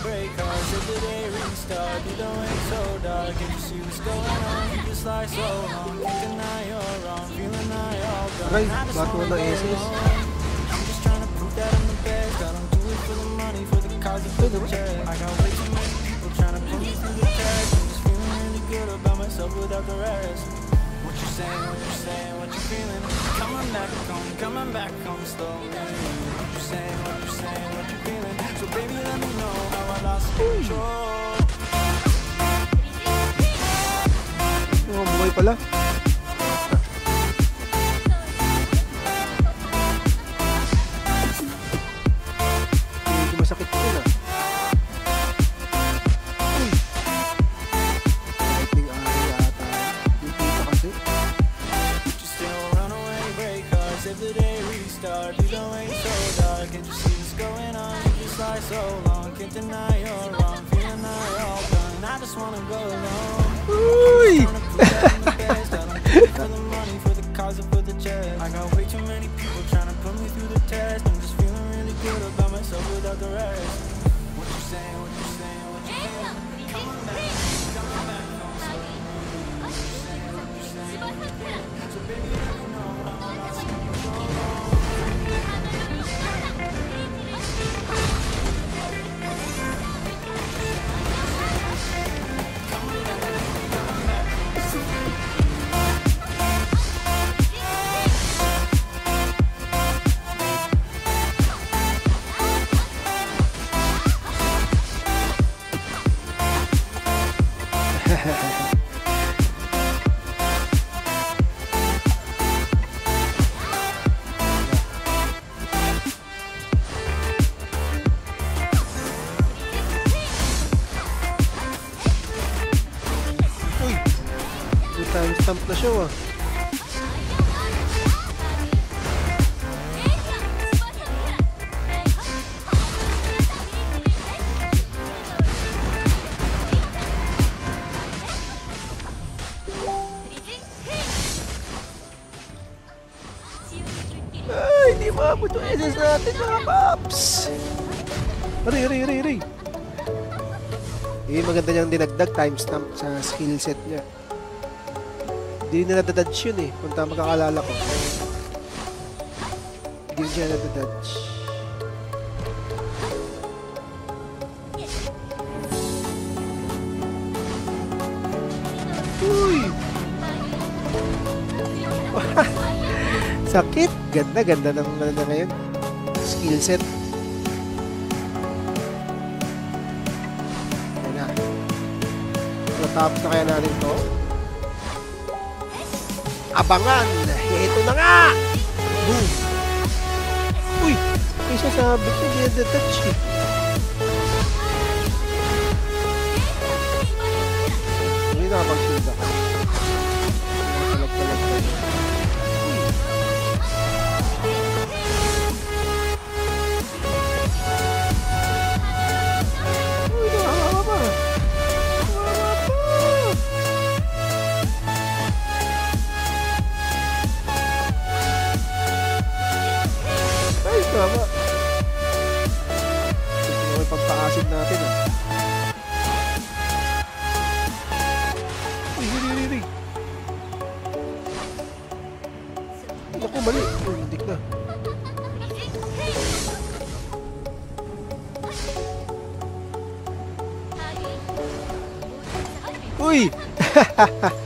break hearts. If the day restart, you don't wait so dark. Can't you see what's going on? You just lie so long. Can't deny you're wrong. Feeling I all done. Aray, I just ba't wanna wala go SS? alone. I'm just trying to prove that I'm the best. I don't do it for the money, for the cause, and for the check. I got way too many people trying to put me through the test. I'm just feeling really good about myself without the rest. What you saying, what you feeling? Coming back home slowly. What you saying, what you feeling? So baby, let me know how I lost control. Oh, buhay pala. Medyo masakit ko na. Lightning area ata. Dito kasi. You still run away, break hearts. If the day restart, you don't wait so dark. Can't you see what's going on? You just lie so long. Can't deny you're wrong. Feeling I all done. I just wanna go alone. Uy! For the money, for the cause, and for the chest. I got way too many people trying to put me through the test. I'm just feeling really good about myself without the rest. What you saying, what you feeling? Coming back home slowly. What you saying, what you feeling? So baby, let me know how I lost control. Timestamp na siya ah. Ay, hindi maabot yung SS natin mga paps. Aray. Eh, maganda niyang dinagdag timestamp sa skill set niya. Hindi na nadadodge yun eh, kung tama makakalala ko. Hindi siya nadadodge. Uy! Sakit! Ganda ng ano na ngayon. Skill set. Ayan na. Natapos na kaya natin to. Abangan! Ito na nga! Boom! Uy! May sasabit na dinadetouch eh. Hindi nakapag-shield ako. Talag-talag tayo. Uy! Nakakama pa! Tama. Ito may pagpa-acid natin ah. Uy. Naku, mali. Uy, hindi na. Uy!